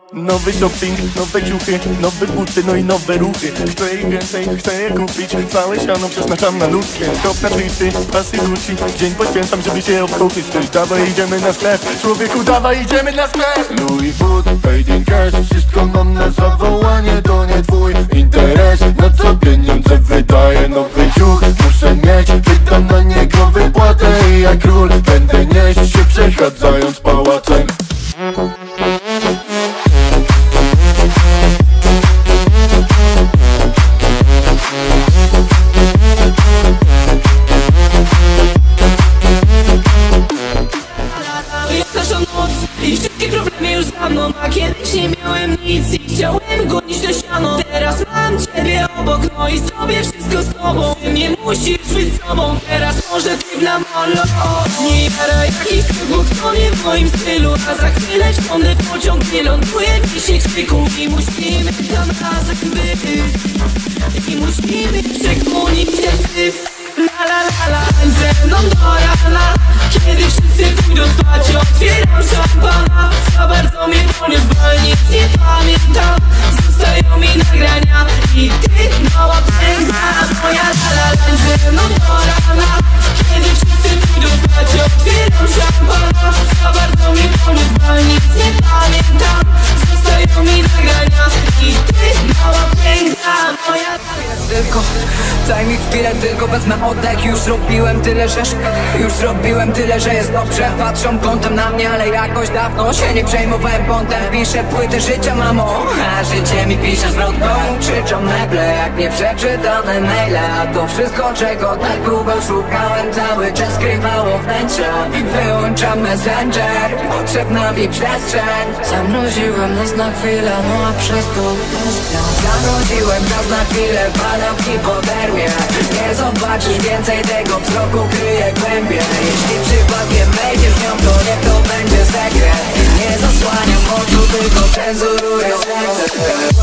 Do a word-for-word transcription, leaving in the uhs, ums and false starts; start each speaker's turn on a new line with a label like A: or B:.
A: Nowy shopping, nowe ciuchy, nowe buty, no i nowe ruchy. Chcę ich więcej, chcę je kupić. Całe siano przeznaczam na ludzkie. Top na drifty, pasy Gucci. Dzień poświęcam, żeby się obkupić. Też dawaj idziemy na sklep, człowieku dawaj idziemy na sklep. Louis Vuitton, paid in cash. Wszystko mam na zawołanie, to nie twój interes. Na co pieniądze wydaję, nowy ciuch muszę mieć. Wydam na niego wypłatę i jak król będę nieść się przechadzając pałacem.
B: I wszystkie problemy już za mną, a kiedyś nie miałem nic i chciałem gonić to siano. Teraz mam ciebie obok, no i zrobię wszystko z tobą. Ty nie musisz być sobą, teraz może ty dla molo. Nie jara jakiś skrzydłów, to nie w moim stylu. A za chwilę wciągnę pociąg, wyląduję w wiśnie krzyku. I musimy tam razem być, i musimy przekminić ten syf. La la la la, ze mną do rana. Kiedy wszyscy pójdą spać, otwieram szampana. Za bardzo mnie poniósł, bo nic nie pamiętam. Zostają mi nagrania i ty, mała piękna. Moja la la la, ze mną do rana. Kiedy wszyscy pójdą spać, otwieram szampana. Za bardzo mnie poniósł, bo nic nie pamiętam. Zostają mi nagrania i ty, mała piękna. Moja la la.
C: Tylko, daj mi chwilę, tylko wezmę oddech. Już zrobiłem tyle, że Już zrobiłem tyle, że jest dobrze. Patrzą kątem na mnie, ale jakoś dawno się nie przejmowałem pontem. Piszę płytę życia, mamo, a życie mi pisze zwrotną. Krzyczą meble, jak nieprzeczytane maile. A to wszystko, czego tak długo szukałem, cały czas skrywało wnętrze. Wyłączam messenger, potrzebna mi przestrzeń. Zamroziłem nas na chwilę, no a przez to zamroziłem nas na chwilę, padam w hipotermię. Nie zobaczysz więcej tego wzroku, kryje głębie. Jeśli przypadkiem wejdziesz w nią, to niech to będzie sekret. Nie zasłaniam oczu, tylko cenzuruję serce.